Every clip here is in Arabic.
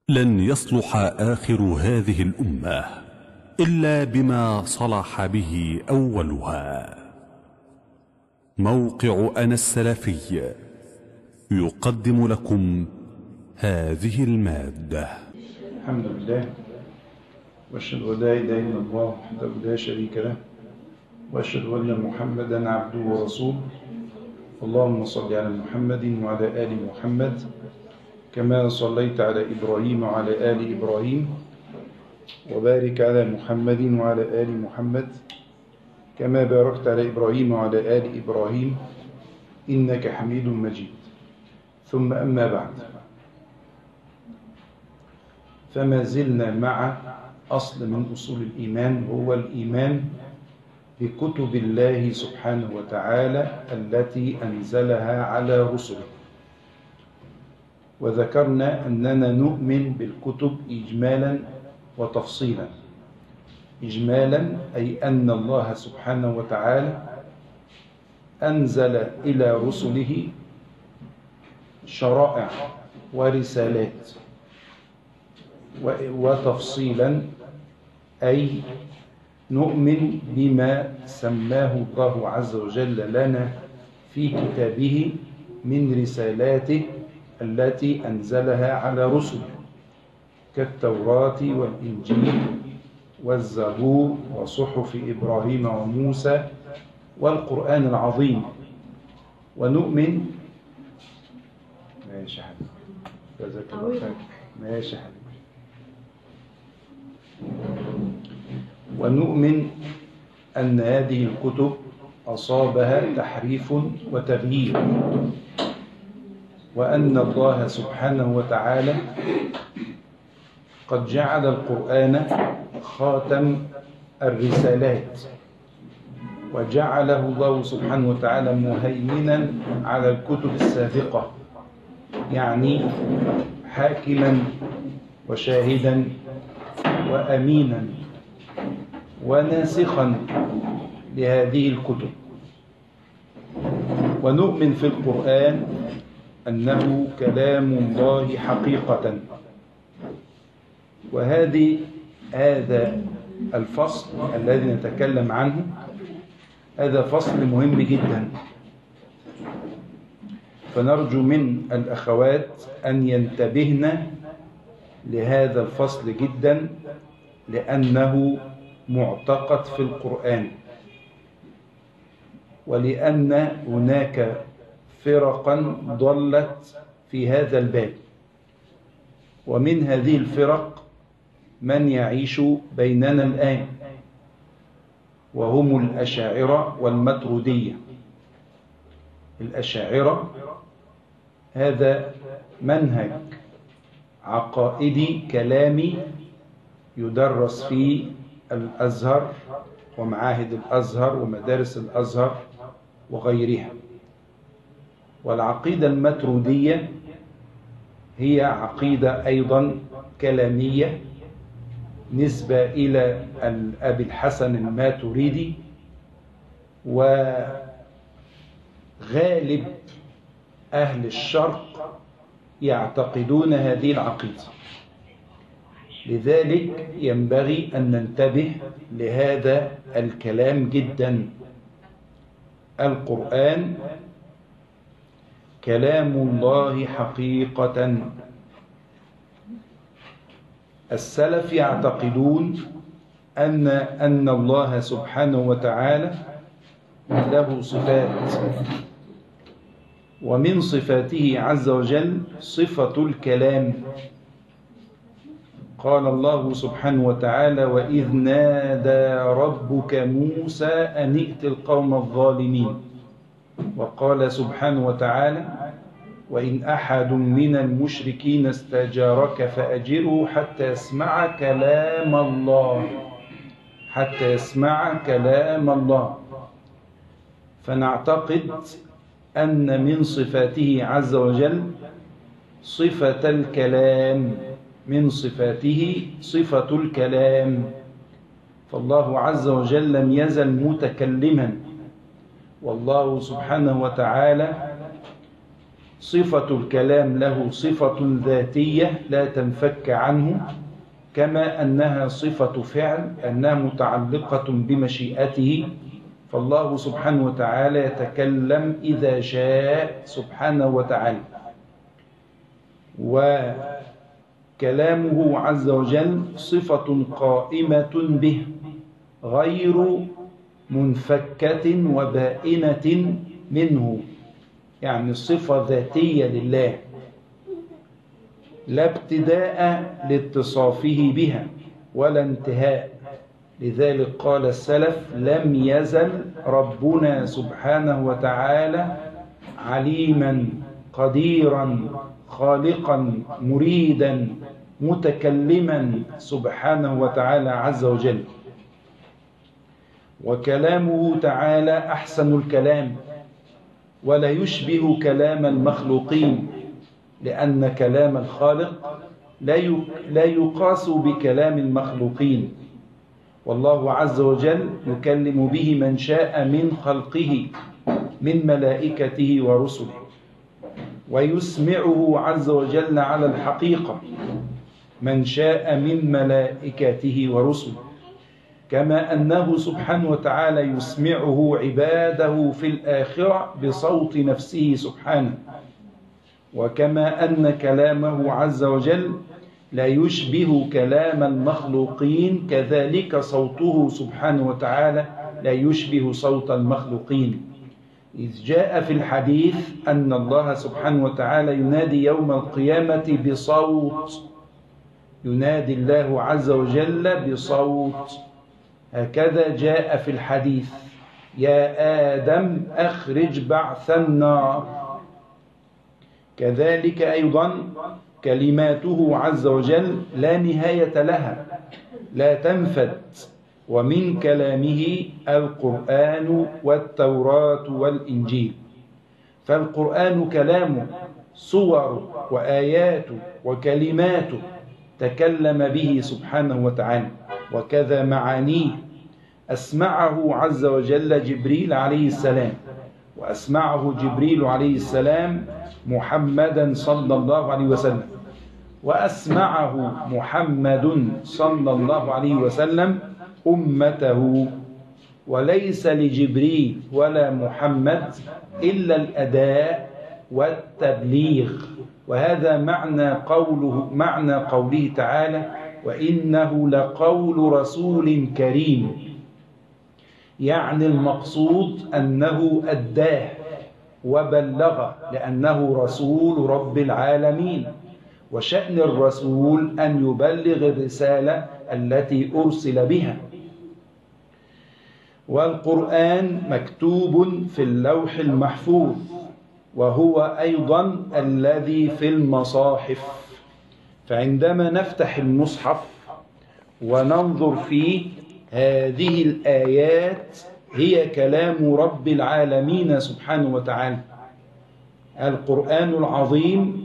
لن يصلح آخر هذه الأمة إلا بما صلح به أولها. موقع أنا السلفي يقدم لكم هذه المادة. الحمد لله، وأشهد أن لا إله إلا الله وحده لا شريك له، وأشهد أن محمدا عبده ورسوله. اللهم صل على محمد وعلى آل محمد كما صليت على إبراهيم وعلى آل إبراهيم، وبارك على محمد وعلى آل محمد كما باركت على إبراهيم وعلى آل إبراهيم إنك حميد مجيد. ثم أما بعد، فما زلنا مع أصل من أصول الإيمان، هو الإيمان بكتب الله سبحانه وتعالى التي أنزلها على رسله. وذكرنا أننا نؤمن بالكتب إجمالا وتفصيلا. إجمالا أي أن الله سبحانه وتعالى أنزل إلى رسله شرائع ورسالات، وتفصيلا أي نؤمن بما سماه الله عز وجل لنا في كتابه من رسالاته التي أنزلها على رسله، كالتوراة والإنجيل والزبور وصحف إبراهيم وموسى والقرآن العظيم. ونؤمن ماشي حبيبي، جزاك الله خير، ماشي حبيبي. ونؤمن أن هذه الكتب أصابها تحريف وتغيير، وأن الله سبحانه وتعالى قد جعل القرآن خاتم الرسالات، وجعله الله سبحانه وتعالى مهيمنا على الكتب السابقة، يعني حاكما وشاهدا وأمينا وناسخا لهذه الكتب. ونؤمن في القرآن أنه كلام الله حقيقة. هذا الفصل الذي نتكلم عنه هذا فصل مهم جدا، فنرجو من الأخوات أن ينتبهن لهذا الفصل جدا، لأنه معتقد في القرآن، ولأن هناك فرقا ضلت في هذا الباب، ومن هذه الفرق من يعيش بيننا الآن، وهم الأشاعرة والماتريدية. الأشاعرة هذا منهج عقائدي كلامي يدرس في الأزهر ومعاهد الأزهر ومدارس الأزهر وغيرها. والعقيدة الماتريدية هي عقيدة أيضا كلامية نسبة إلى أبي الحسن الماتريدي، وغالب أهل الشرق يعتقدون هذه العقيدة. لذلك ينبغي أن ننتبه لهذا الكلام جدا. القرآن كلام الله حقيقة. السلف يعتقدون أن الله سبحانه وتعالى له صفات، ومن صفاته عز وجل صفة الكلام. قال الله سبحانه وتعالى: وإذ نادى ربك موسى أن ائت القوم الظالمين. وقال سبحانه وتعالى: وإن أحد من المشركين استجارك فأجره حتى يسمع كلام الله، حتى يسمع كلام الله. فنعتقد أن من صفاته عز وجل صفة الكلام، من صفاته صفة الكلام. فالله عز وجل لم يزل متكلما، والله سبحانه وتعالى صفة الكلام له صفة ذاتية لا تنفك عنه، كما أنها صفة فعل، أنها متعلقة بمشيئته. فالله سبحانه وتعالى يتكلم إذا شاء سبحانه وتعالى، وكلامه عز وجل صفة قائمة به غير منفكة وبائنة منه، يعني صفة ذاتية لله لا ابتداء لاتصافه بها ولا انتهاء. لذلك قال السلف: لم يزل ربنا سبحانه وتعالى عليما قديرا خالقا مريدا متكلما سبحانه وتعالى عز وجل. وكلامه تعالى أحسن الكلام ولا يشبه كلام المخلوقين، لأن كلام الخالق لا يقاس بكلام المخلوقين، والله عز وجل يكلم به من شاء من خلقه من ملائكته ورسله، ويسمعه عز وجل على الحقيقة من شاء من ملائكته ورسله، كما أنه سبحانه وتعالى يسمعه عباده في الآخرة بصوت نفسه سبحانه. وكما أن كلامه عز وجل لا يشبه كلام المخلوقين، كذلك صوته سبحانه وتعالى لا يشبه صوت المخلوقين. إذ جاء في الحديث أن الله سبحانه وتعالى ينادي يوم القيامة بصوت، ينادي الله عز وجل بصوت، هكذا جاء في الحديث: يا آدم أخرج بعث النار. كذلك أيضا كلماته عز وجل لا نهاية لها لا تنفد، ومن كلامه القرآن والتوراة والإنجيل. فالقرآن كلامه صور وآيات وكلمات تكلم به سبحانه وتعالى، وكذا معانيه أسمعه عز وجل جبريل عليه السلام، وأسمعه جبريل عليه السلام محمدا صلى الله عليه وسلم، وأسمعه محمد صلى الله عليه وسلم أمته. وليس لجبريل ولا محمد إلا الأداء والتبليغ، وهذا معنى قوله تعالى: وإنه لقول رسول كريم، يعني المقصود أنه أداه وبلغ، لأنه رسول رب العالمين، وشأن الرسول أن يبلغ الرسالة التي أرسل بها. والقرآن مكتوب في اللوح المحفوظ، وهو أيضا الذي في المصاحف. فعندما نفتح المصحف وننظر فيه، هذه الآيات هي كلام رب العالمين سبحانه وتعالى. القرآن العظيم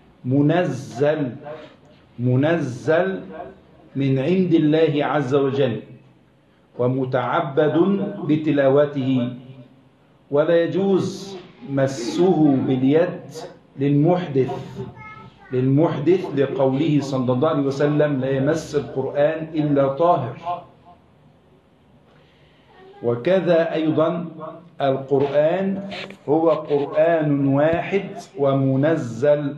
منزل من عند الله عز وجل، ومتعبد بتلاوته، ولا يجوز مسه باليد للمحدث لقوله صلى الله عليه وسلم: لا يمس القرآن إلا طاهر. وكذا أيضا القرآن هو قرآن واحد ومنزل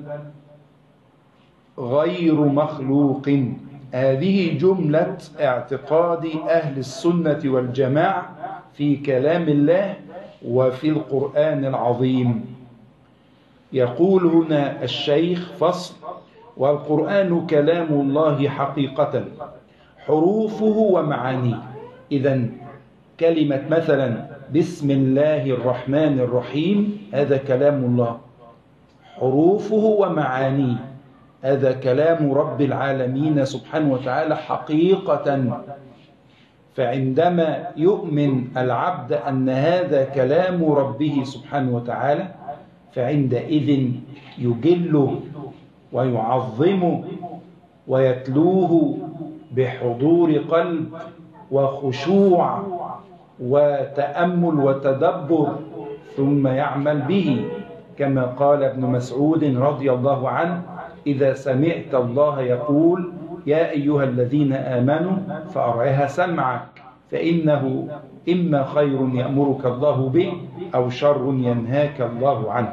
غير مخلوق. هذه جملة اعتقاد أهل السنة والجماعة في كلام الله وفي القرآن العظيم. يقول هنا الشيخ: فصل: والقرآن كلام الله حقيقة، حروفه ومعانيه. إذن كلمة مثلا بسم الله الرحمن الرحيم هذا كلام الله، حروفه ومعانيه هذا كلام رب العالمين سبحانه وتعالى حقيقة. فعندما يؤمن العبد أن هذا كلام ربه سبحانه وتعالى، فعندئذ يجله ويعظمه ويتلوه بحضور قلب وخشوع وتأمل وتدبر، ثم يعمل به كما قال ابن مسعود رضي الله عنه: إذا سمعت الله يقول يا أيها الذين آمنوا فأرعها سمعك، فإنه إما خير يأمرك الله به أو شر ينهاك الله عنه.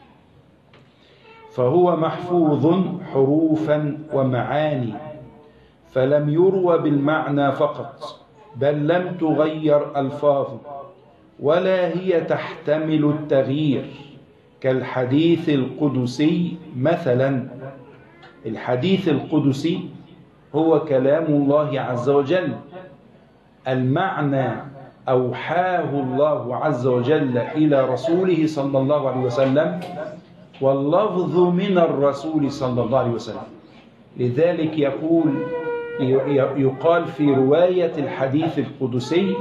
فهو محفوظ حروفا ومعاني، فلم يروى بالمعنى فقط، بل لم تغير ألفاظه، ولا هي تحتمل التغيير كالحديث القدسي مثلا. الحديث القدسي هو كلام الله عز وجل، المعنى أوحاه الله عز وجل إلى رسوله صلى الله عليه وسلم، واللفظ من الرسول صلى الله عليه وسلم. لذلك يقال في رواية الحديث القدسي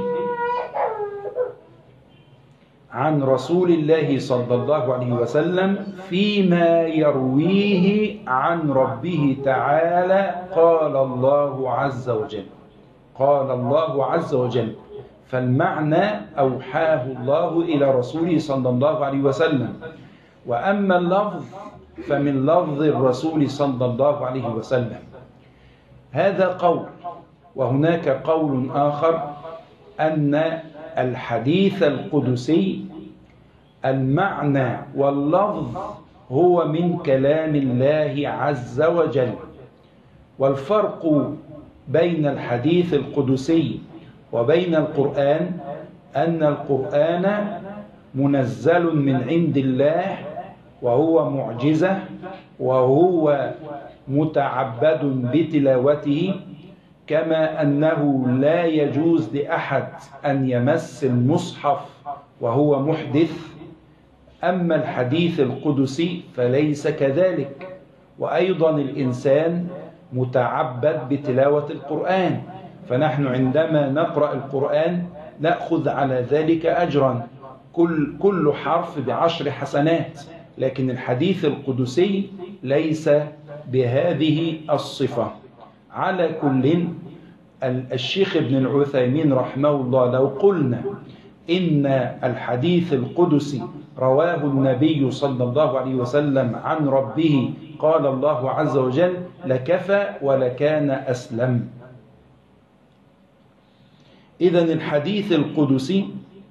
عن رسول الله صلى الله عليه وسلم فيما يرويه عن ربه تعالى: قال الله عز وجل، قال الله عز وجل. فالمعنى أوحاه الله إلى رسوله صلى الله عليه وسلم، وأما اللفظ فمن لفظ الرسول صلى الله عليه وسلم. هذا قول. وهناك قول آخر أن الحديث القدسي المعنى واللفظ هو من كلام الله عز وجل. والفرق بين الحديث القدسي وبين القرآن أن القرآن منزل من عند الله، وهو معجزة، وهو متعبد بتلاوته، كما أنه لا يجوز لأحد أن يمس المصحف وهو محدث. أما الحديث القدسي فليس كذلك، وأيضا الإنسان متعبد بتلاوة القرآن، فنحن عندما نقرأ القرآن نأخذ على ذلك أجرا، كل حرف ب10 حسنات. لكن الحديث القدسي ليس بهذه الصفة. على كل، الشيخ ابن العثيمين رحمه الله لو قلنا إن الحديث القدسي رواه النبي صلى الله عليه وسلم عن ربه قال الله عز وجل لكفى ولكان أسلم. إذن الحديث القدسي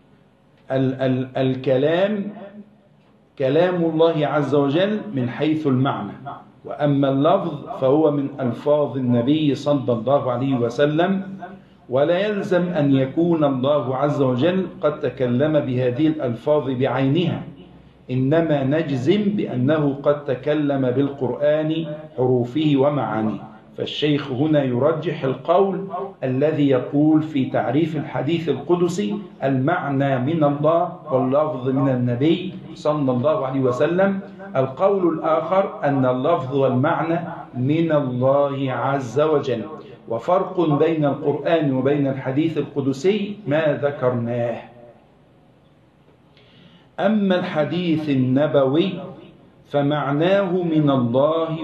الكلام كلام الله عز وجل من حيث المعنى، وأما اللفظ فهو من ألفاظ النبي صلى الله عليه وسلم، ولا يلزم أن يكون الله عز وجل قد تكلم بهذه الألفاظ بعينها، إنما نجزم بأنه قد تكلم بالقرآن حروفه ومعانيه. فالشيخ هنا يرجح القول الذي يقول في تعريف الحديث القدسي المعنى من الله واللفظ من النبي صلى الله عليه وسلم. القول الآخر أن اللفظ والمعنى من الله عز وجل. وفرق بين القرآن وبين الحديث القدسي ما ذكرناه. أما الحديث النبوي فمعناه من الله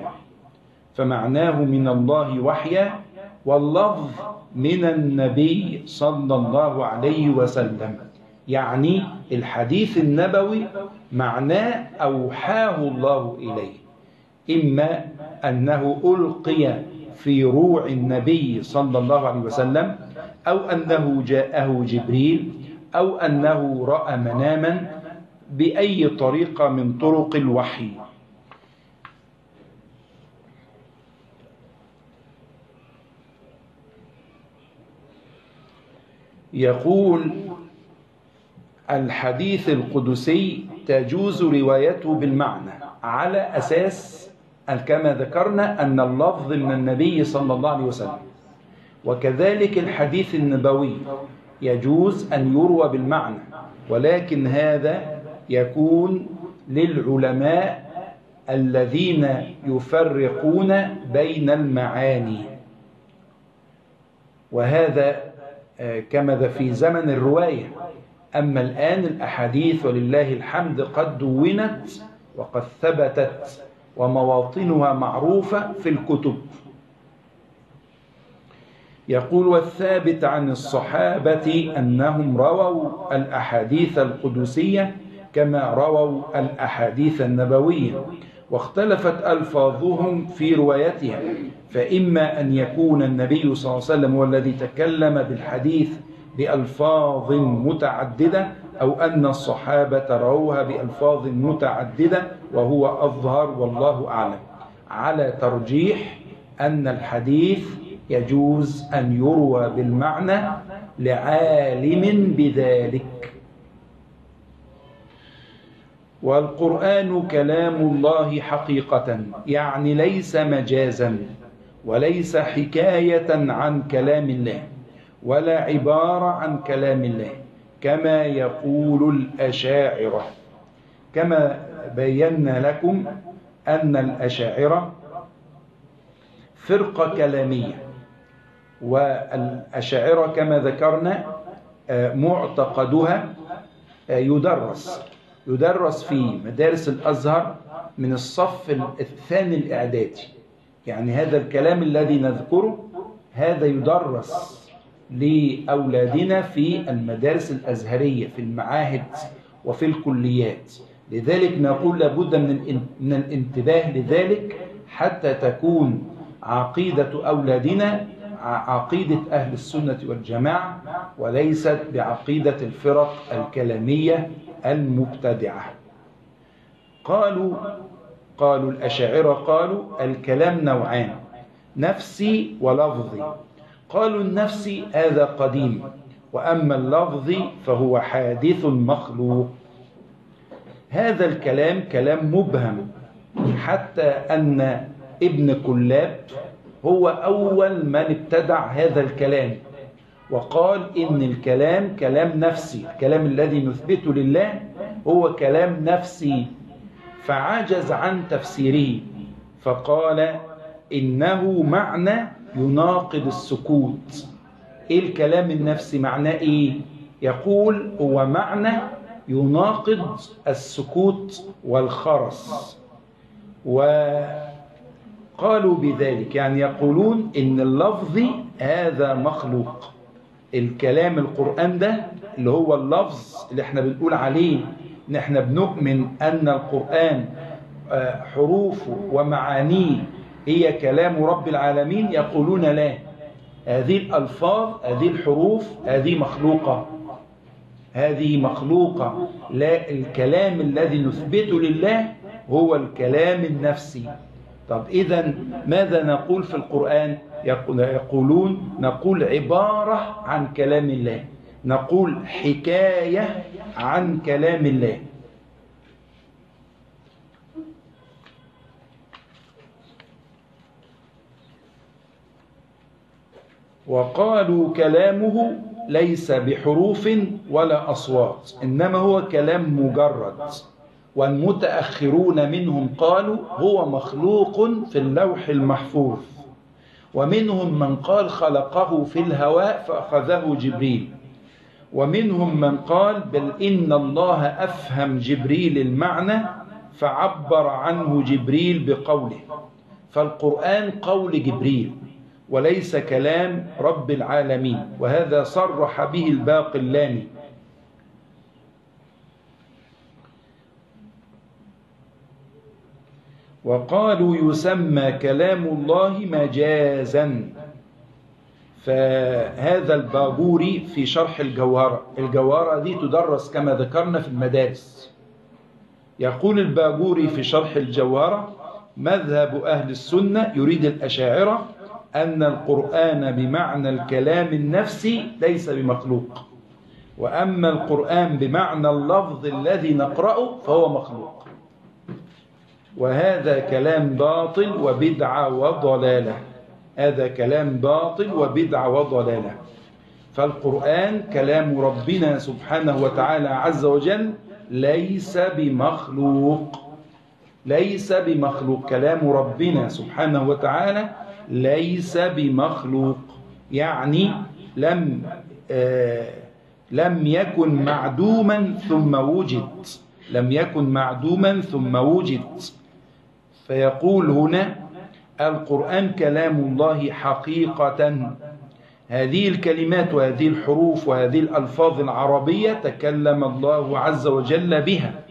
وحيا، واللفظ من النبي صلى الله عليه وسلم. يعني الحديث النبوي معناه أوحاه الله إليه، إما أنه ألقي في روع النبي صلى الله عليه وسلم، أو أنه جاءه جبريل، أو أنه رأى مناما، بأي طريقة من طرق الوحي. يقول الحديث القدسي تجوز روايته بالمعنى على أساس كما ذكرنا أن اللفظ من النبي صلى الله عليه وسلم، وكذلك الحديث النبوي يجوز أن يروى بالمعنى، ولكن هذا يكون للعلماء الذين يفرقون بين المعاني، وهذا كما في زمن الرواية. أما الآن الأحاديث ولله الحمد قد دونت وقد ثبتت ومواطنها معروفة في الكتب. يقول والثابت عن الصحابة أنهم رووا الأحاديث القدسية كما رووا الأحاديث النبوية، واختلفت ألفاظهم في روايتها، فإما أن يكون النبي صلى الله عليه وسلم هو الذي تكلم بالحديث بألفاظ متعددة، أو أن الصحابة رووها بألفاظ متعددة، وهو أظهر والله أعلم، على ترجيح أن الحديث يجوز أن يروى بالمعنى لعالم بذلك. والقرآن كلام الله حقيقة، يعني ليس مجازا وليس حكاية عن كلام الله ولا عبارة عن كلام الله كما يقول الأشاعرة. كما بينا لكم أن الأشاعرة فرقة كلامية، والأشاعرة كما ذكرنا معتقدها يدرس في مدارس الأزهر من الصف الثاني الإعدادي. يعني هذا الكلام الذي نذكره هذا يدرس لأولادنا في المدارس الأزهرية في المعاهد وفي الكليات. لذلك نقول لابد من الانتباه لذلك حتى تكون عقيدة أولادنا عقيدة أهل السنة والجماعة، وليست بعقيدة الفرق الكلامية المبتدعة. قالوا الأشاعرة قالوا الكلام نوعان، نفسي ولفظي. قالوا النفسي هذا قديم، وأما اللفظي فهو حادث مخلوق. هذا الكلام كلام مبهم، حتى أن ابن كلاب هو أول من ابتدع هذا الكلام، وقال إن الكلام كلام نفسي، الكلام الذي نثبته لله هو كلام نفسي، فعجز عن تفسيره، فقال إنه معنى يناقض السكوت. إيه الكلام النفسي معناه إيه؟ يقول هو معنى يناقض السكوت والخرس. وقالوا بذلك يعني يقولون إن اللفظ هذا مخلوق، الكلام القرآن ده اللي هو اللفظ اللي احنا بنقول عليه ان احنا بنؤمن ان القرآن حروفه ومعانيه هي كلام رب العالمين، يقولون لا، هذه الألفاظ هذه الحروف هذه مخلوقة، لا، الكلام الذي نثبته لله هو الكلام النفسي. طب إذن ماذا نقول في القرآن؟ يقولون نقول عبارة عن كلام الله، نقول حكاية عن كلام الله. وقالوا كلامه ليس بحروف ولا أصوات، إنما هو كلام مجرد. والمتأخرون منهم قالوا هو مخلوق في اللوح المحفوظ، ومنهم من قال خلقه في الهواء فأخذه جبريل، ومنهم من قال بل إن الله أفهم جبريل المعنى فعبر عنه جبريل بقوله. فالقرآن قول جبريل وليس كلام رب العالمين، وهذا صرح به الباقلاني. وقالوا يسمى كلام الله مجازا. فهذا الباجوري في شرح الجوهرة دي تدرس كما ذكرنا في المدارس. يقول الباجوري في شرح الجوهرة مذهب أهل السنة يريد الأشاعرة أن القرآن بمعنى الكلام النفسي ليس بمخلوق، وأما القرآن بمعنى اللفظ الذي نقرأه فهو مخلوق. وهذا كلام باطل وبدعة وضلالة، هذا كلام باطل وبدعة وضلالة. فالقرآن كلام ربنا سبحانه وتعالى عز وجل ليس بمخلوق، ليس بمخلوق. كلام ربنا سبحانه وتعالى ليس بمخلوق، يعني لم يكن معدوما ثم وجد، لم يكن معدوما ثم وجد. فيقول هنا القرآن كلام الله حقيقة، هذه الكلمات وهذه الحروف وهذه الألفاظ العربية تكلم الله عز وجل بها،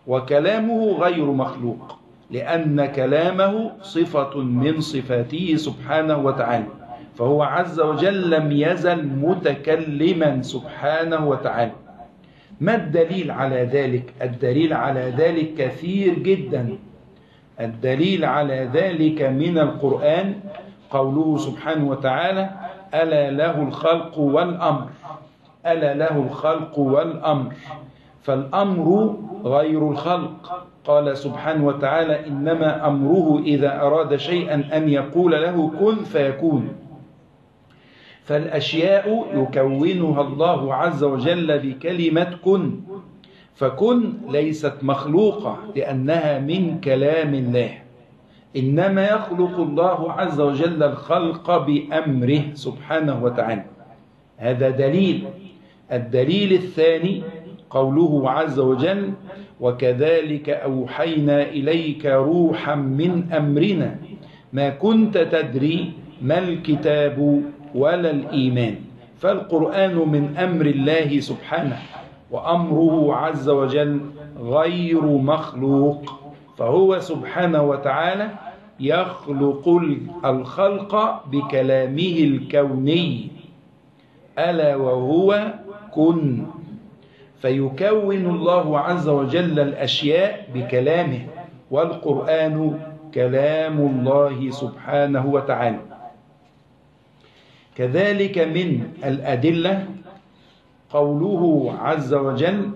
وكلامه غير مخلوق، لأن كلامه صفة من صفاته سبحانه وتعالى، فهو عز وجل لم يزل متكلما سبحانه وتعالى. ما الدليل على ذلك؟ الدليل على ذلك كثير جدا. الدليل على ذلك من القرآن قوله سبحانه وتعالى: ألا له الخلق والأمر. ألا له الخلق والأمر، فالأمر غير الخلق. قال سبحانه وتعالى: إنما أمره إذا أراد شيئا أن يقول له كن فيكون. فالأشياء يكونها الله عز وجل بكلمة كن، فكن ليست مخلوقة لأنها من كلام الله، إنما يخلق الله عز وجل الخلق بأمره سبحانه وتعالى. هذا دليل. الدليل الثاني قوله عز وجل: وكذلك أوحينا إليك روحا من أمرنا ما كنت تدري ما الكتاب ولا الإيمان. فالقرآن من أمر الله سبحانه، وأمره عز وجل غير مخلوق، فهو سبحانه وتعالى يخلق الخلق بكلامه الكوني، ألا وهو كن. فيكون الله عز وجل الأشياء بكلامه، والقرآن كلام الله سبحانه وتعالى. كذلك من الأدلة قوله عز وجل: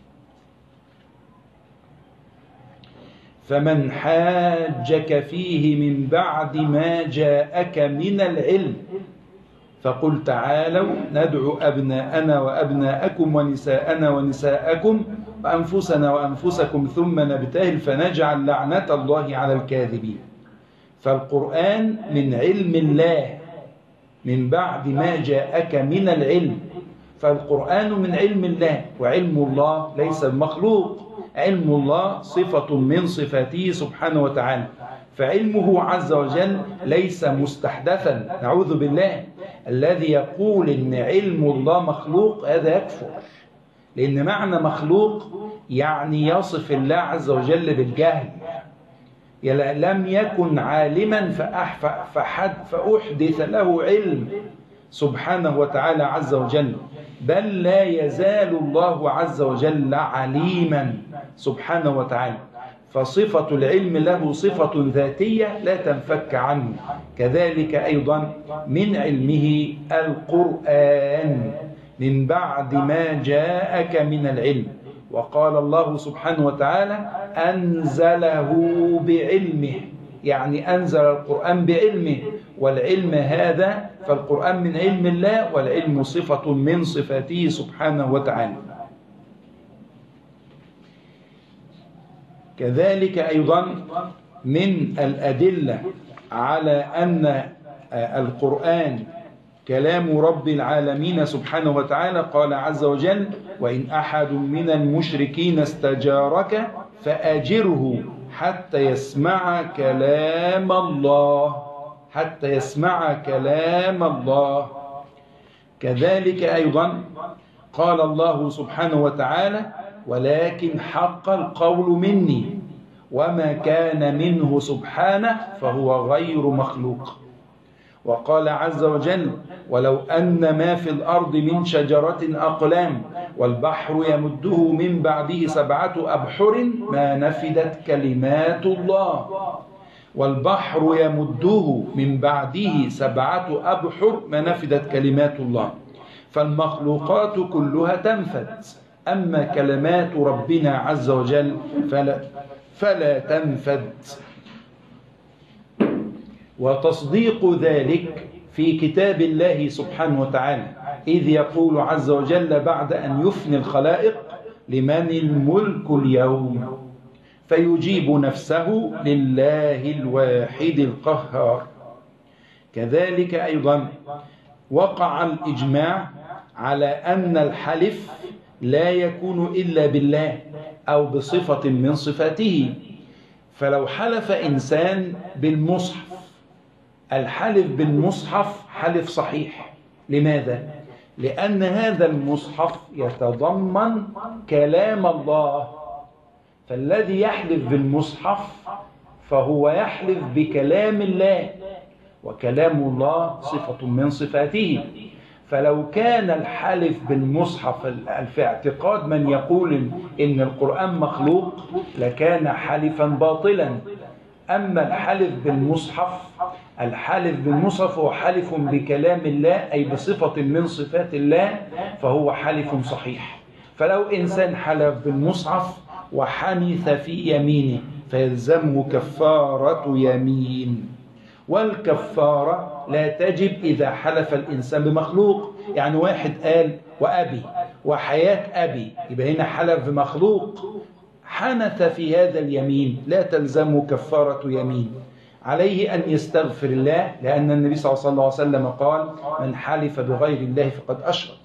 فمن حاجك فيه من بعد ما جاءك من العلم فقل تعالوا ندعو أبناءنا وأبناءكم ونساءنا ونساءكم وأنفسنا وأنفسكم ثم نبتهل فنجعل لعنة الله على الكاذبين. فالقرآن من علم الله من بعد ما جاءك من العلم، فالقرآن من علم الله، وعلم الله ليس مخلوق، علم الله صفة من صفاته سبحانه وتعالى، فعلمه عز وجل ليس مستحدثا، نعوذ بالله. الذي يقول إن علم الله مخلوق هذا يكفر، لأن معنى مخلوق يعني يصف الله عز وجل بالجهل، لم يكن عالما فأحدث له علم سبحانه وتعالى عز وجل، بل لا يزال الله عز وجل عليما سبحانه وتعالى. فصفة العلم له صفة ذاتية لا تنفك عنه. كذلك أيضا من علمه القرآن من بعد ما جاءك من العلم. وقال الله سبحانه وتعالى: أنزله بعلمه، يعني أنزل القرآن بعلمه، والعلم هذا فالقرآن من علم الله، والعلم صفة من صفاته سبحانه وتعالى. كذلك أيضا من الأدلة على أن القرآن كلام رب العالمين سبحانه وتعالى قال عز وجل: وإن أحد من المشركين استجارك فأجره حتى يسمع كلام الله، حتى يسمع كلام الله. كذلك أيضا قال الله سبحانه وتعالى: ولكن حق القول مني وما كان منه سبحانه فهو غير مخلوق. وقال عز وجل: ولو أن ما في الأرض من شجرة أقلام والبحر يمده من بعده 7 أبحر ما نفدت كلمات الله. والبحر يمده من بعده 7 أبحر ما نفدت كلمات الله. فالمخلوقات كلها تنفد، أما كلمات ربنا عز وجل فلا تنفد. وتصديق ذلك في كتاب الله سبحانه وتعالى، إذ يقول عز وجل بعد أن يفني الخلائق: لمن الملك اليوم؟ فيجيب نفسه: لله الواحد القهار. كذلك أيضا وقع الإجماع على أن الحلف لا يكون إلا بالله أو بصفة من صفاته. فلو حلف إنسان بالمصحف، الحلف بالمصحف حلف صحيح. لماذا؟ لأن هذا المصحف يتضمن كلام الله، فالذي يحلف بالمصحف فهو يحلف بكلام الله، وكلام الله صفة من صفاته. فلو كان الحلف بالمصحف في اعتقاد من يقول إن القرآن مخلوق لكان حلفا باطلا. أما الحلف بالمصحف هو حلف بكلام الله أي بصفة من صفات الله، فهو حلف صحيح. فلو إنسان حلف بالمصحف وحنث في يمينه فيلزمه كفارة يمين، والكفارة لا تجب إذا حلف الإنسان بمخلوق. يعني واحد قال وأبي وحياة أبي، يبقى هنا حلف بمخلوق، حنث في هذا اليمين لا تلزمه كفارة يمين، عليه أن يستغفر الله، لأن النبي صلى الله عليه وسلم قال من حلف بغير الله فقد أشرك.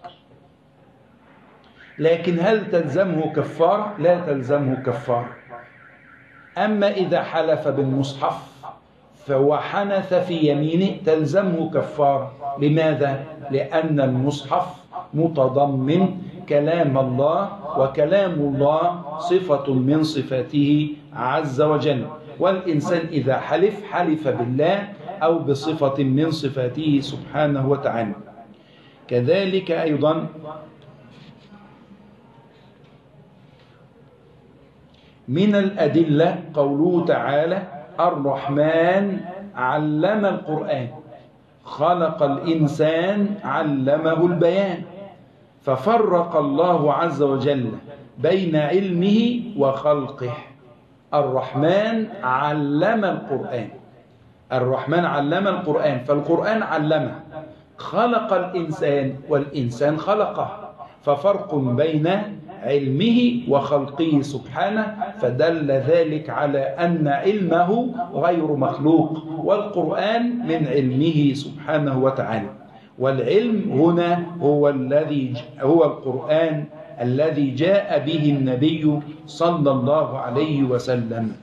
لكن هل تلزمه كفارة؟ لا تلزمه كفارة. أما إذا حلف بالمصحف وحنث في يمينه تلزمه كفارة. لماذا؟ لأن المصحف متضمن كلام الله، وكلام الله صفة من صفاته عز وجل، والإنسان إذا حلف بالله أو بصفة من صفاته سبحانه وتعالى. كذلك أيضا من الأدلة قوله تعالى الرحمن علم القرآن، خلق الإنسان علمه البيان، ففرق الله عز وجل بين علمه وخلقه. الرحمن علم القرآن، الرحمن علم القرآن، فالقرآن علمه، خلق الإنسان والإنسان خلقه، ففرق بين علمه وخلقه سبحانه، فدل ذلك على أن علمه غير مخلوق، والقرآن من علمه سبحانه وتعالى. والعلم هنا هو القرآن الذي جاء به النبي صلى الله عليه وسلم.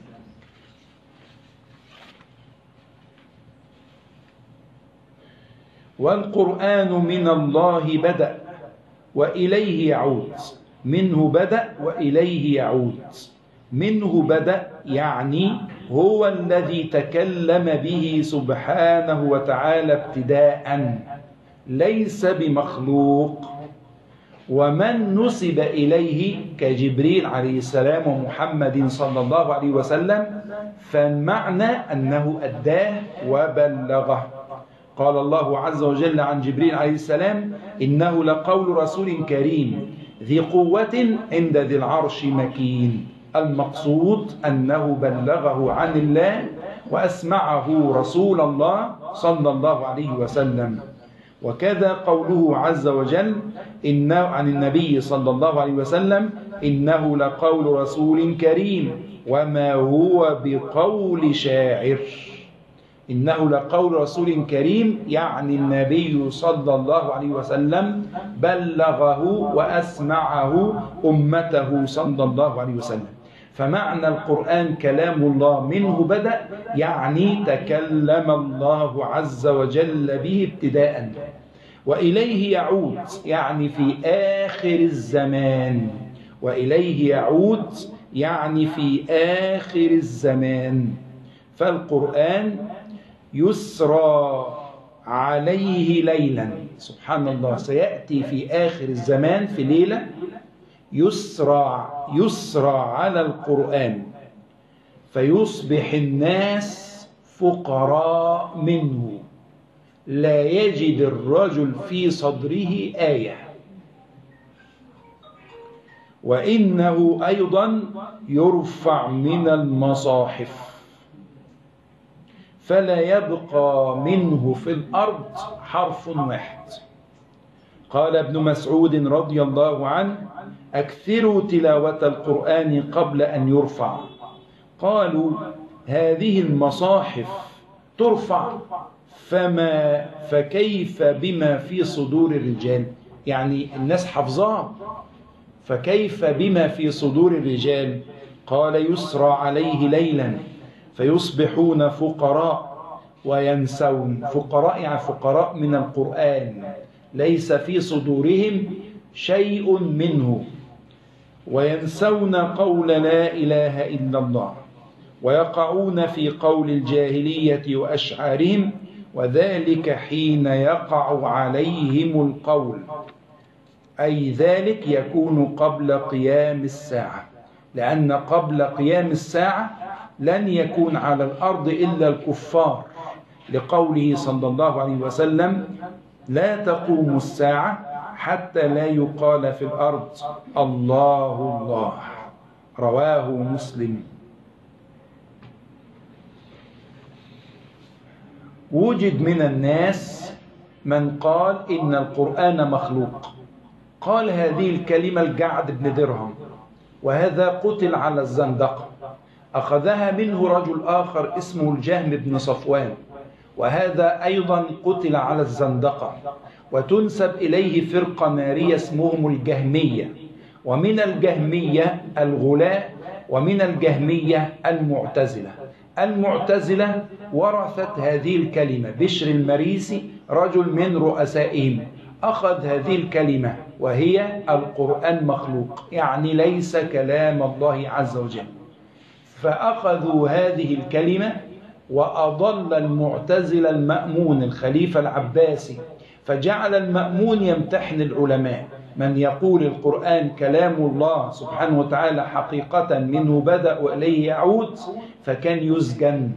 والقرآن من الله بدأ وإليه يعود. منه بدأ وإليه يعود. منه بدأ يعني هو الذي تكلم به سبحانه وتعالى ابتداء، ليس بمخلوق. ومن نسب إليه كجبريل عليه السلام ومحمد صلى الله عليه وسلم فالمعنى أنه أداه وبلغه. قال الله عز وجل عن جبريل عليه السلام إنه لقول رسول كريم ذي قوة عند ذي العرش مكين. المقصود أنه بلغه عن الله وأسمعه رسول الله صلى الله عليه وسلم. وكذا قوله عز وجل إنه عن النبي صلى الله عليه وسلم إنه لقول رسول كريم وما هو بقول شاعر. إنه لقول رسول كريم يعني النبي صلى الله عليه وسلم بلغه وأسمعه أمته صلى الله عليه وسلم. فمعنى القرآن كلام الله منه بدأ يعني تكلم الله عز وجل به ابتداء. وإليه يعود يعني في آخر الزمان. وإليه يعود يعني في آخر الزمان. فالقرآن يسرى عليه ليلا، سبحان الله، سيأتي في آخر الزمان في ليلة يسرى على القرآن فيصبح الناس فقراء منه، لا يجد الرجل في صدره آية. وإنه أيضا يرفع من المصاحف فلا يبقى منه في الأرض حرف واحد. قال ابن مسعود رضي الله عنه أكثروا تلاوة القرآن قبل أن يرفع. قالوا هذه المصاحف ترفع فكيف بما في صدور الرجال؟ يعني الناس حفظها، فكيف بما في صدور الرجال؟ قال يسرى عليه ليلا فيصبحون فقراء وينسون. فقراء يعني فقراء من القرآن، ليس في صدورهم شيء منه. وينسون قول لا إله إلا الله، ويقعون في قول الجاهلية وأشعارهم، وذلك حين يقع عليهم القول، أي ذلك يكون قبل قيام الساعة، لأن قبل قيام الساعة لن يكون على الأرض إلا الكفار، لقوله صلى الله عليه وسلم: لا تقوم الساعة حتى لا يقال في الأرض الله الله، رواه مسلم. وجد من الناس من قال إن القرآن مخلوق، قال هذه الكلمة الجعد بن درهم، وهذا قتل على الزندقة، أخذها منه رجل آخر اسمه الجهم بن صفوان، وهذا أيضا قتل على الزندقة، وتنسب إليه فرقة نارية اسمهم الجهمية، ومن الجهمية الغلاء، ومن الجهمية المعتزلة. المعتزلة ورثت هذه الكلمة، بشر المريسي رجل من رؤسائهم أخذ هذه الكلمة وهي القرآن مخلوق، يعني ليس كلام الله عز وجل، فأخذوا هذه الكلمة، وأضل المعتزلة المأمون الخليفة العباسي، فجعل المأمون يمتحن العلماء، من يقول القرآن كلام الله سبحانه وتعالى حقيقة منه بدأ وإليه يعود فكان يسجن.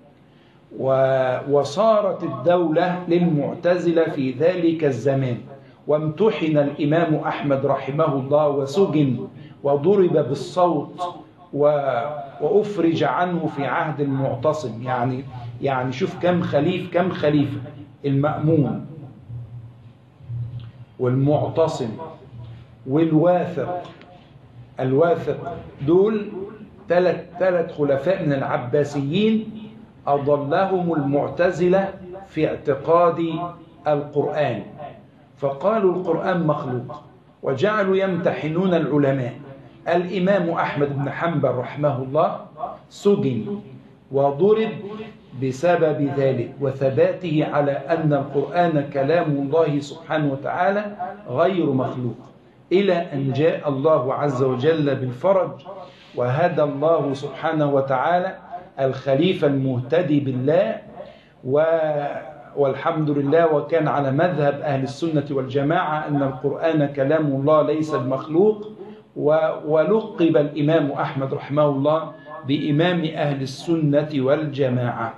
وصارت الدولة للمعتزلة في ذلك الزمان، وامتحن الإمام أحمد رحمه الله وسجن وضرب بالصوت وأفرج عنه في عهد المعتصم. يعني شوف كم خليفة، المأمون والمعتصم والواثق، دول ثلاث خلفاء من العباسيين أضلهم المعتزلة في اعتقاد القرآن، فقالوا القرآن مخلوق، وجعلوا يمتحنون العلماء. الإمام أحمد بن حنبل رحمه الله سجن وضرب بسبب ذلك وثباته على أن القرآن كلام الله سبحانه وتعالى غير مخلوق، إلى أن جاء الله عز وجل بالفرج، وهدى الله سبحانه وتعالى الخليفة المهتدي بالله والحمد لله، وكان على مذهب أهل السنة والجماعة أن القرآن كلام الله ليس بمخلوق. ولقب الإمام أحمد رحمه الله بإمام أهل السنة والجماعة.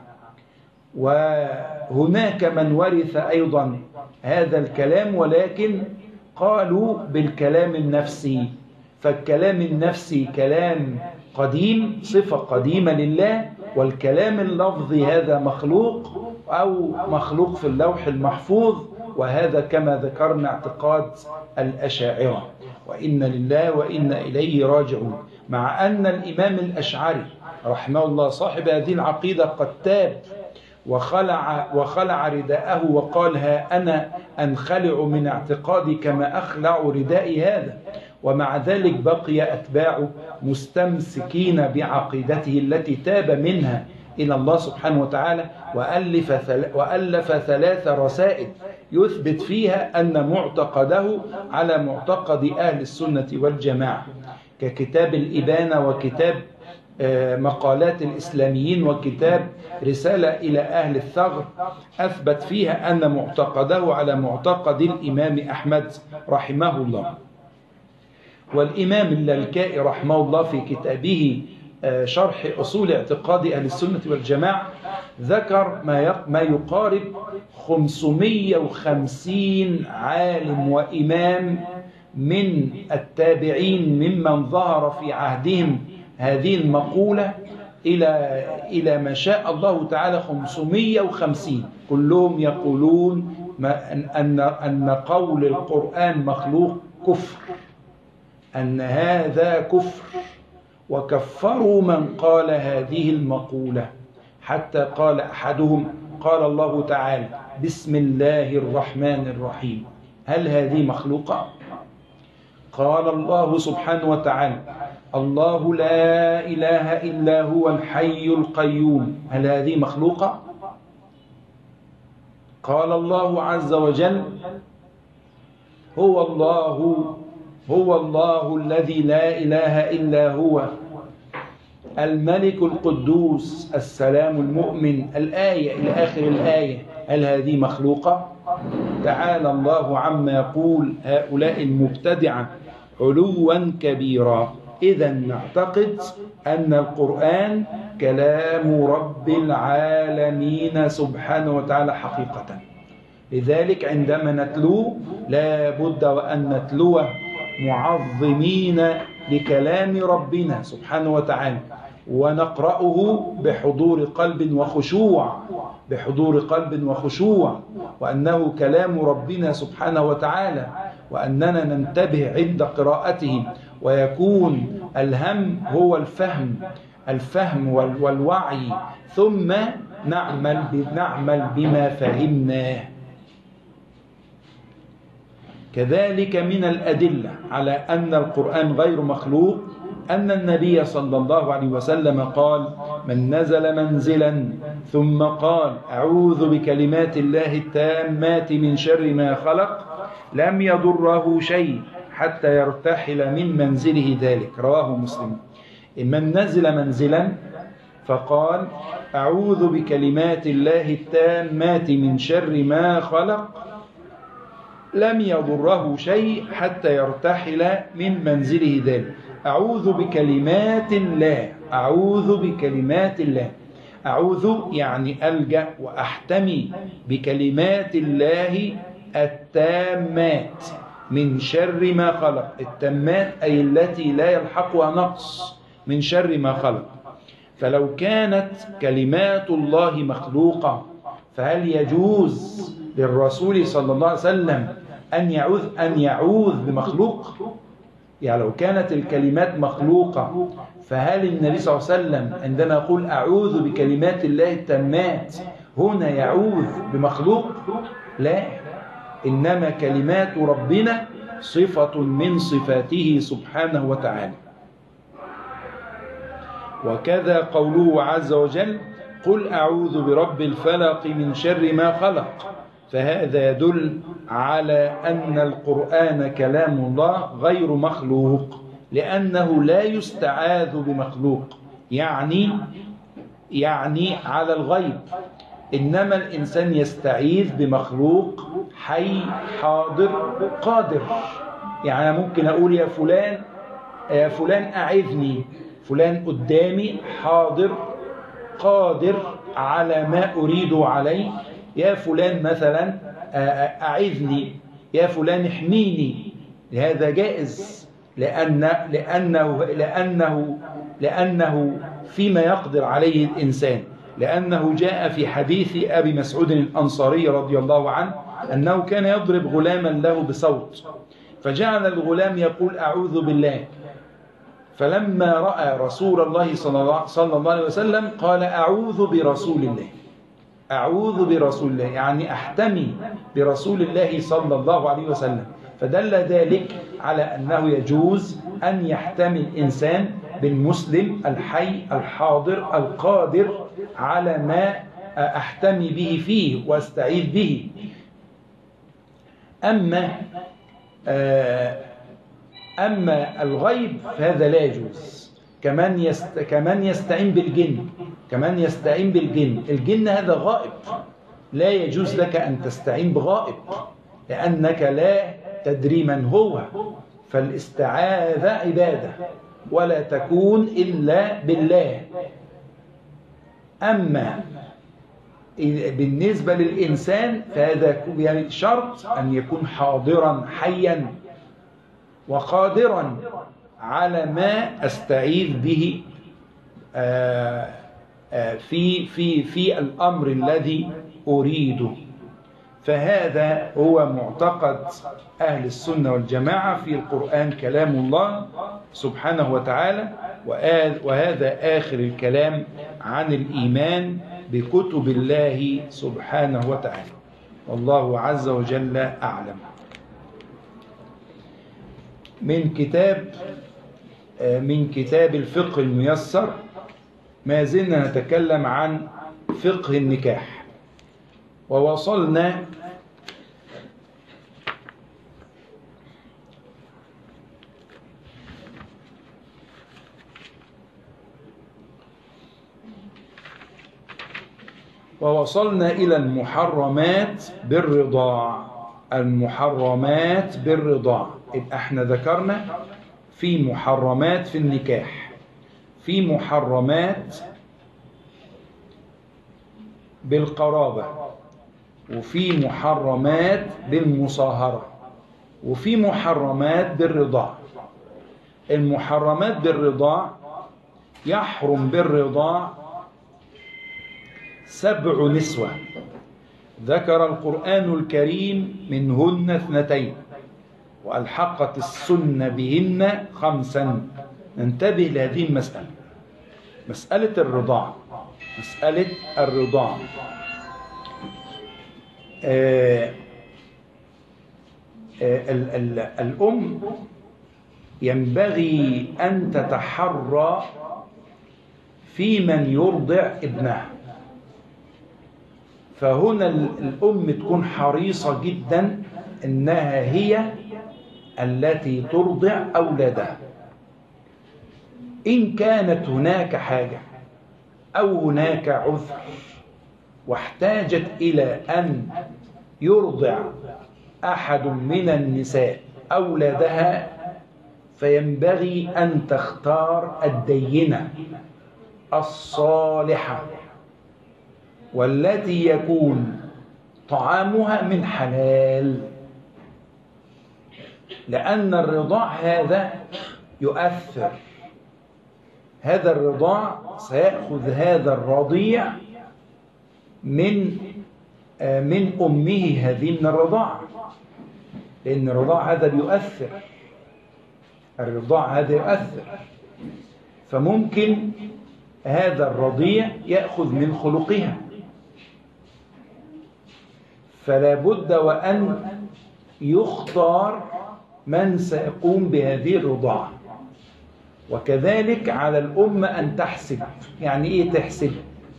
وهناك من ورث أيضا هذا الكلام، ولكن قالوا بالكلام النفسي، فالكلام النفسي كلام قديم، صفة قديمة لله، والكلام اللفظي هذا مخلوق أو مخلوق في اللوح المحفوظ، وهذا كما ذكرنا اعتقاد الأشاعرة، وإن لله وإنا إليه راجعون. مع أن الإمام الأشعري رحمه الله صاحب هذه العقيدة قد تاب وخلع رداءه وقال: ها أنا أنخلع من اعتقادي كما أخلع ردائي هذا، ومع ذلك بقي أتباعه مستمسكين بعقيدته التي تاب منها إلى الله سبحانه وتعالى، وألف 3 رسائل يثبت فيها أن معتقده على معتقد أهل السنة والجماعة، ككتاب الإبانة، وكتاب مقالات الإسلاميين، وكتاب رسالة إلى أهل الثغر، أثبت فيها أن معتقده على معتقد الإمام أحمد رحمه الله. والإمام اللالكائي رحمه الله في كتابه شرح أصول اعتقاد أهل السنة والجماعة ذكر ما يقارب 550 عالم وإمام من التابعين ممن ظهر في عهدهم هذه المقولة إلى ما شاء الله تعالى 550، كلهم يقولون أن قول القرآن مخلوق كفر، أن هذا كفر، وكفروا من قال هذه المقولة، حتى قال أحدهم: قال الله تعالى بسم الله الرحمن الرحيم، هل هذه مخلوقة؟ قال الله سبحانه وتعالى: الله لا إله إلا هو الحي القيوم، هل هذه مخلوقة؟ قال الله عز وجل: هو الله هو الله الذي لا إله إلا هو الملك القدوس السلام المؤمن، الآية إلى آخر الآية. هل هذه مخلوقة؟ تعالى الله عما يقول هؤلاء المبتدعة علوا كبيرا. إذا نعتقد أن القرآن كلام رب العالمين سبحانه وتعالى حقيقة. لذلك عندما نتلوه لا بد وأن نتلوه معظمين لكلام ربنا سبحانه وتعالى، ونقرأه بحضور قلب وخشوع، بحضور قلب وخشوع، وأنه كلام ربنا سبحانه وتعالى، وأننا ننتبه عند قراءته، ويكون الهم هو الفهم والوعي، ثم نعمل بما فهمناه. كذلك من الأدلة على أن القرآن غير مخلوق أن النبي صلى الله عليه وسلم قال: من نزل منزلا ثم قال أعوذ بكلمات الله التامات من شر ما خلق لم يضره شيء حتى يرتحل من منزله ذلك. رواه مسلم. من نزل منزلا فقال أعوذ بكلمات الله التامات من شر ما خلق لم يضره شيء حتى يرتحل من منزله ذلك. أعوذ بكلمات الله، أعوذ بكلمات الله. أعوذ يعني ألجأ وأحتمي بكلمات الله التامات من شر ما خلق. التامات أي التي لا يلحقها نقص، من شر ما خلق. فلو كانت كلمات الله مخلوقة فهل يجوز للرسول صلى الله عليه وسلم أن يعوذ بمخلوق؟ يعني لو كانت الكلمات مخلوقة فهل النبي صلى الله عليه وسلم عندما يقول أعوذ بكلمات الله التامات هنا يعوذ بمخلوق؟ لا، إنما كلمات ربنا صفة من صفاته سبحانه وتعالى. وكذا قوله عز وجل قل أعوذ برب الفلق من شر ما خلق، فهذا يدل على أن القرآن كلام الله غير مخلوق، لأنه لا يستعاذ بمخلوق، يعني على الغيب. إنما الإنسان يستعيذ بمخلوق حي حاضر قادر. يعني ممكن أقول يا فلان أعذني، فلان قدامي حاضر قادر على ما أريد عليه. يا فلان مثلا أعذني، يا فلان احميني. هذا جائز لأنه فيما يقدر عليه الإنسان، لأنه جاء في حديث أبي مسعود الأنصاري رضي الله عنه أنه كان يضرب غلاما له بصوت، فجعل الغلام يقول أعوذ بالله، فلما رأى رسول الله صلى الله عليه وسلم قال أعوذ برسول الله، أعوذ برسول الله، يعني أحتمي برسول الله صلى الله عليه وسلم. فدل ذلك على أنه يجوز أن يحتمي الإنسان بالمسلم الحي الحاضر القادر على ما أحتمي به فيه واستعيذ به. أما الغيب فهذا لا يجوز. كمان يستعين بالجن، الجن هذا غائب، لا يجوز لك أن تستعين بغائب لأنك لا تدري من هو، فالاستعاذة عبادة ولا تكون إلا بالله. أما بالنسبة للإنسان فهذا يعني شرط أن يكون حاضرا حيا وقادرا على ما أستعيذ به في الأمر الذي أريده. فهذا هو معتقد أهل السنة والجماعة في القرآن كلام الله سبحانه وتعالى. وهذا آخر الكلام عن الإيمان بكتب الله سبحانه وتعالى، والله عز وجل أعلم. من كتاب الفقه الميسر ما زلنا نتكلم عن فقه النكاح، ووصلنا ووصلنا إلى المحرمات بالرضاع. المحرمات بالرضاع، يبقى احنا ذكرنا في محرمات في النكاح، في محرمات بالقرابة، وفي محرمات بالمصاهرة، وفي محرمات بالرضاع. المحرمات بالرضاع: يحرم بالرضاع 7 نسوة ذكر القرآن الكريم منهن 2، وألحقت السنة بهن 5. ننتبه لهذه المسألة، مسألة الرضاع. مسألة الرضاع الأم ينبغي أن تتحرى في من يرضع ابنها. فهنا الأم تكون حريصة جدا إنها هي التي ترضع أولادها. إن كانت هناك حاجة أو هناك عذر واحتاجت إلى أن يرضع أحد من النساء أولادها، فينبغي أن تختار الدينة الصالحة والتي يكون طعامها من حلال، لأن الرضاع هذا يؤثر. هذا الرضاع سيأخذ هذا الرضيع من أمه هذه من الرضاعة، لأن الرضاع هذا بيؤثر. الرضاع هذا يؤثر، فممكن هذا الرضيع يأخذ من خلقها، فلا بد وأن يختار من سيقوم بهذه الرضاعة. وكذلك على الأم أن تحسب. يعني إيه تحسب؟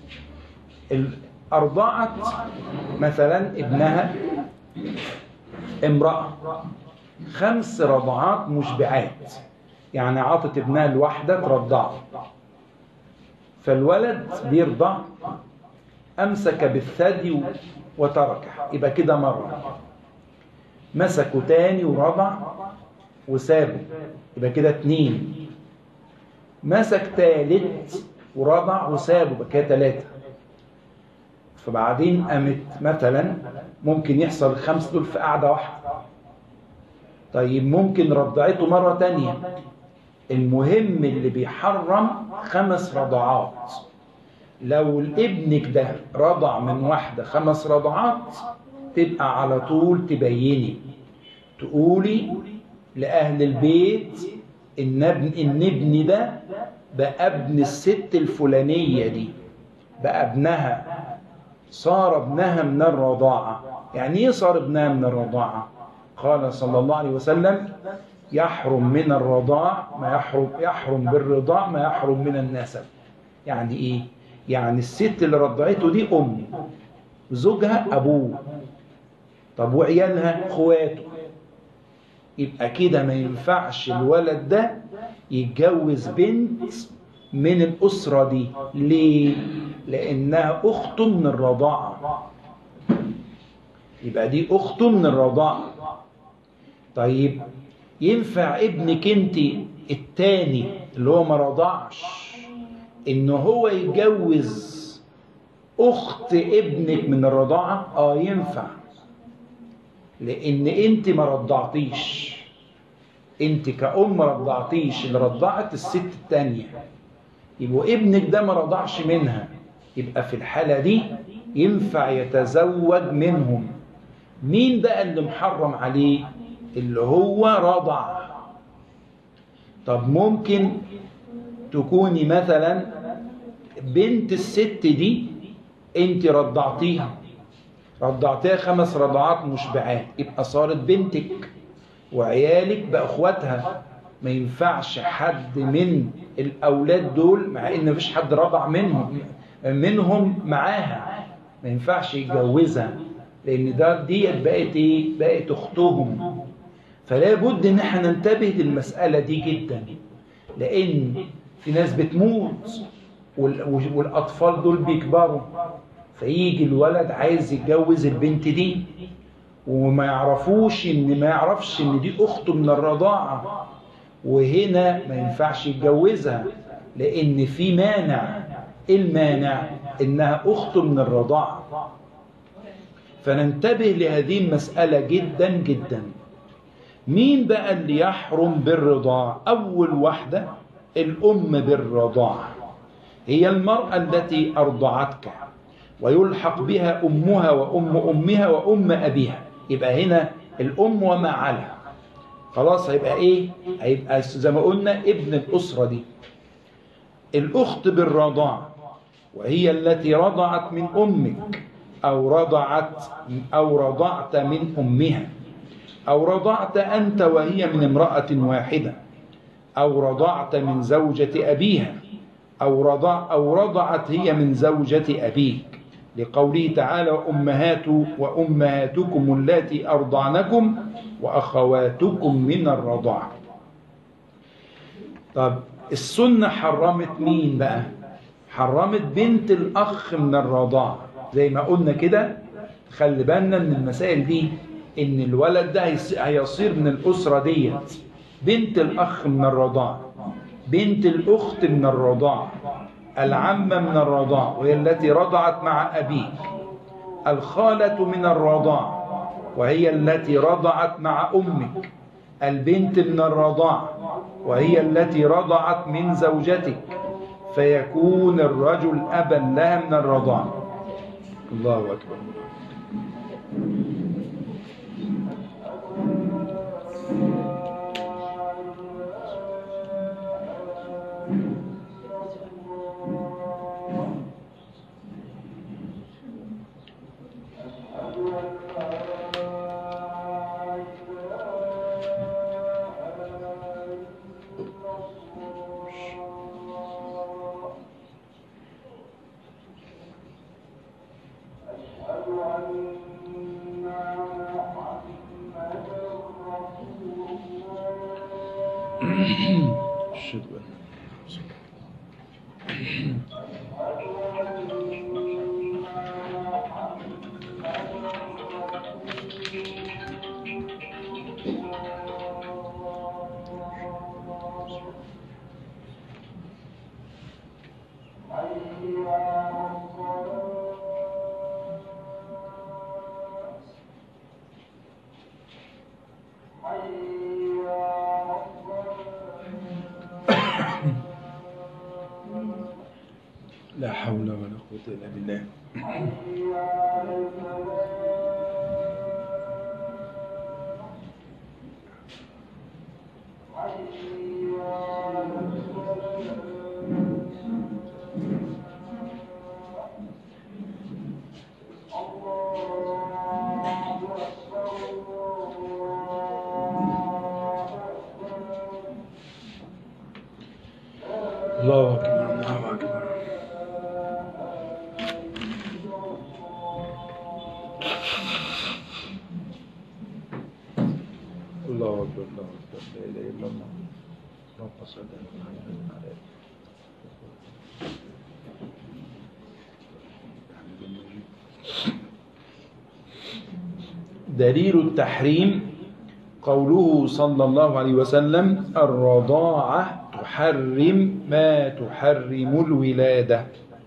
أرضعت مثلا ابنها امرأة 5 رضعات مشبعات، يعني عطت ابنها الواحدة ترضعه، فالولد بيرضع أمسك بالثدي وتركه، يبقى كده مرة. مسكه تاني ورضع وسابه، يبقى كده 2. مسك تالت ورضع وسابه، يبقى كده 3. فبعدين قامت مثلا ممكن يحصل 5 دول في قعدة واحدة. طيب ممكن رضعته مرة تانية. المهم اللي بيحرم 5 رضعات. لو ابنك ده رضع من واحدة 5 رضعات، تبقى على طول تبيني، تقولي لأهل البيت إن ابني ده بقى ابن الست الفلانية دي، بقى ابنها، صار ابنها من الرضاعة. يعني ايه صار ابنها من الرضاعة؟ قال صلى الله عليه وسلم: يحرم من الرضاع ما يحرم بالرضاع ما يحرم من النسب. يعني ايه؟ يعني الست اللي رضعته دي أم، زوجها أبوه، طب وعيالها اخواته، يبقى كده ما ينفعش الولد ده يتجوز بنت من الأسرة دي. ليه؟ لأنها أخته من الرضاعة، يبقى دي أخته من الرضاعة. طيب ينفع ابنك انت التاني اللي هو ما رضعش إن هو يتجوز أخت ابنك من الرضاعة؟ ينفع، لأن انت ما رضعتيش، انت كأم ما رضعتيش، اللي رضعت الست التانية، يبقى ابنك ده ما رضعش منها، يبقى في الحالة دي ينفع يتزوج منهم. مين بقى اللي محرم عليه؟ اللي هو رضع. طب ممكن تكوني مثلا بنت الست دي انت رضعتيها 5 رضعات مشبعات، يبقى صارت بنتك، وعيالك بقى اخواتها. ما ينفعش حد من الاولاد دول، مع ان مفيش حد رضع منهم معاها، ما ينفعش يتجوزها، لان دي بقت ايه؟ بقت اختهم. فلا بد ان احنا ننتبه للمسألة دي جدا، لان في ناس بتموت والاطفال دول بيكبروا، فيجي الولد عايز يتجوز البنت دي وما يعرفش ان دي اخته من الرضاعة، وهنا ما ينفعش يتجوزها لان في مانع. المانع انها اخته من الرضاعة. فننتبه لهذه المسألة جدا جدا. مين بقى اللي يحرم بالرضاع؟ اول واحدة الام بالرضاعة، هي المرأة التي ارضعتك ويلحق بها امها وام امها وام ابيها. يبقى هنا الام وما على، خلاص هيبقى ايه؟ هيبقى زي ما قلنا ابن الاسرة دي. الاخت بالرضاع وهي التي رضعت من امك او رضعت من امها، او رضعت انت وهي من امرأة واحدة، او رضعت من زوجة ابيها، او رضعت هي من زوجة ابيك، لقوله تعالى وأمهاتكم اللاتي أرضعنكم وأخواتكم من الرضاعة. طب السنة حرمت مين بقى؟ حرمت بنت الأخ من الرضاعة. زي ما قلنا كده، خلي بالنا من المسائل دي، إن الولد ده هيصير من الأسرة ديت. بنت الأخ من الرضاعة، بنت الأخت من الرضاعة، العمة من الرضاعة وهي التي رضعت مع أبيك، الخالة من الرضاعة وهي التي رضعت مع أمك، البنت من الرضاعة وهي التي رضعت من زوجتك، فيكون الرجل أبا لها من الرضاعة. الله أكبر. لا حول ولا قوة إلا بالله. الله أكبر، الله أكبر. الله أكبر، الله أكبر، لا إله إلا الله. اللهم صل على محمد. دليل التحريم قوله صلى الله عليه وسلم: الرضاعة تحرم ما تحرم الولادة.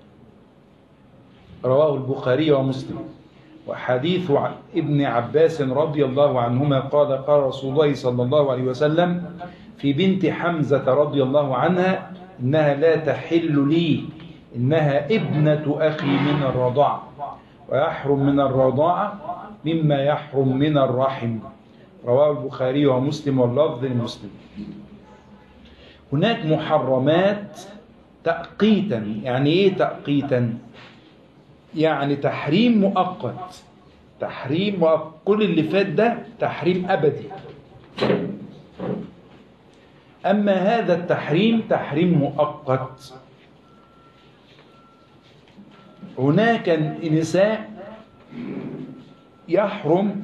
رواه البخاري ومسلم. وحديث ابن عباس رضي الله عنهما قال: قال رسول الله صلى الله عليه وسلم في بنت حمزة رضي الله عنها: إنها لا تحل لي، إنها ابنة أخي من الرضاعة، ويحرم من الرضاعة مما يحرم من الرحم. رواه البخاري ومسلم واللفظ لمسلم. هناك محرمات تأقيتا. يعني إيه تأقيتا؟ يعني تحريم مؤقت. تحريم مؤقت. كل اللي فات ده تحريم أبدي. أما هذا التحريم تحريم مؤقت. هناك نساء يحرم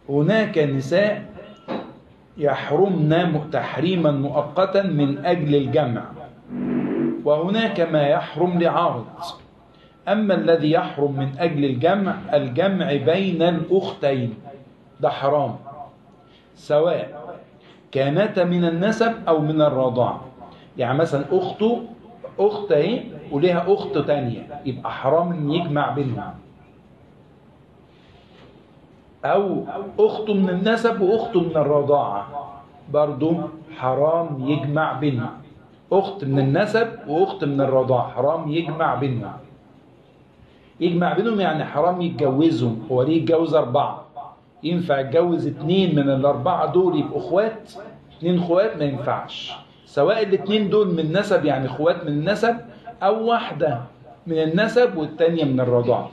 هناك نساء يحرمن تحريما مؤقتا من أجل الجمع، وهناك ما يحرم لعارض. أما الذي يحرم من أجل الجمع بين الأختين ده حرام، سواء كانتا من النسب أو من الرضاعة. يعني مثلا أخت اهي وليها أخت تانية، يبقى حرام إن يجمع بينهم. أو أخت من النسب وأخت من الرضاعة، برضو حرام يجمع بينهم. أخت من النسب وأخت من الرضاعة حرام يجمع بينهم. يجمع بينهم يعني حرام يتجوزهم. هو ليه يتجوز 4؟ ينفع يتجوز 2 من ال4 دول يبقوا اخوات؟ 2 اخوات ما ينفعش، سواء ال2 دول من نسب يعني اخوات من النسب، أو واحدة من النسب والتانية من الرضاعة.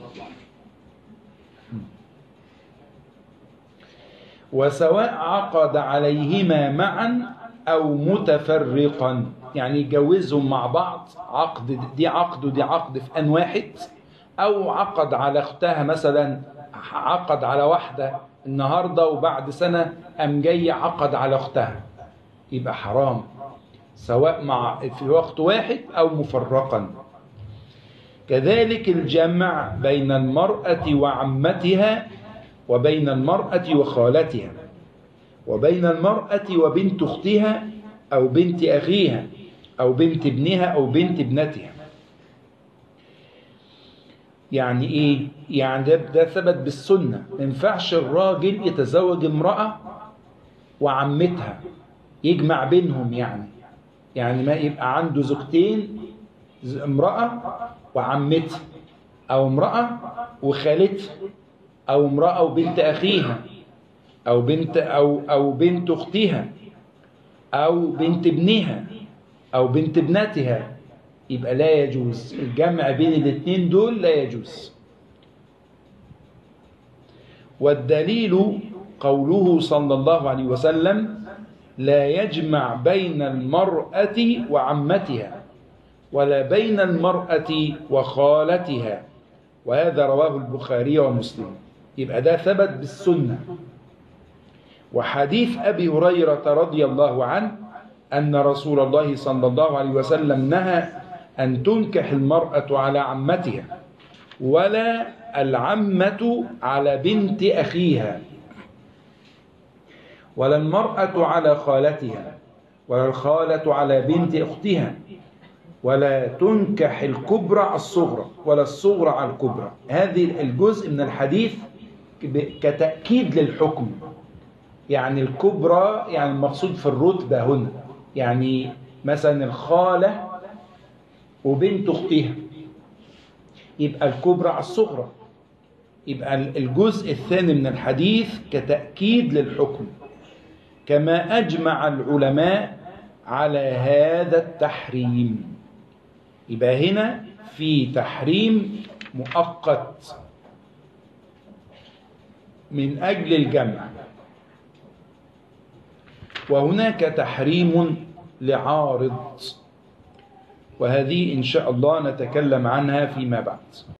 وسواء عقد عليهما معا أو متفرقا، يعني يجوزهم مع بعض عقد، دي عقد ودي عقد في آن واحد، أو عقد على أختها مثلا، عقد على واحدة النهاردة وبعد سنة قام جاي عقد على أختها، يبقى حرام، سواء في وقت واحد أو مفرقا. كذلك الجمع بين المرأة وعمتها، وبين المرأة وخالتها، وبين المرأة وبنت أختها أو بنت أخيها أو بنت ابنها أو بنت ابنتها. يعني إيه؟ يعني ده ثبت بالسنة. ما ينفعش الراجل يتزوج امرأة وعمتها يجمع بينهم، يعني ما يبقى عنده زوجتين، امرأة وعمتها، أو امرأة وخالتها، أو امرأة وبنت أخيها، أو بنت أختها، أو بنت ابنها، أو بنت ابنتها، يبقى لا يجوز الجمع بين الاثنين دول، لا يجوز. والدليل قوله صلى الله عليه وسلم: لا يجمع بين المرأة وعمتها ولا بين المرأة وخالتها، وهذا رواه البخاري ومسلم. يبقى ده ثبت بالسنة. وحديث أبي هريرة رضي الله عنه أن رسول الله صلى الله عليه وسلم نهى أن تنكح المرأة على عمتها، ولا العمة على بنت أخيها، ولا المرأة على خالتها، ولا الخالة على بنت أختها، ولا تنكح الكبرى على الصغرى، ولا الصغرى على الكبرى. هذه الجزء من الحديث كتأكيد للحكم. يعني الكبرى يعني المقصود في الرتبة هنا، يعني مثلا الخالة وبنت أختها، يبقى الكبرى على الصغرى. يبقى الجزء الثاني من الحديث كتأكيد للحكم، كما أجمع العلماء على هذا التحريم. يبقى هنا في تحريم مؤقت من أجل الجمع، وهناك تحريم لعارض، وهذه إن شاء الله نتكلم عنها فيما بعد.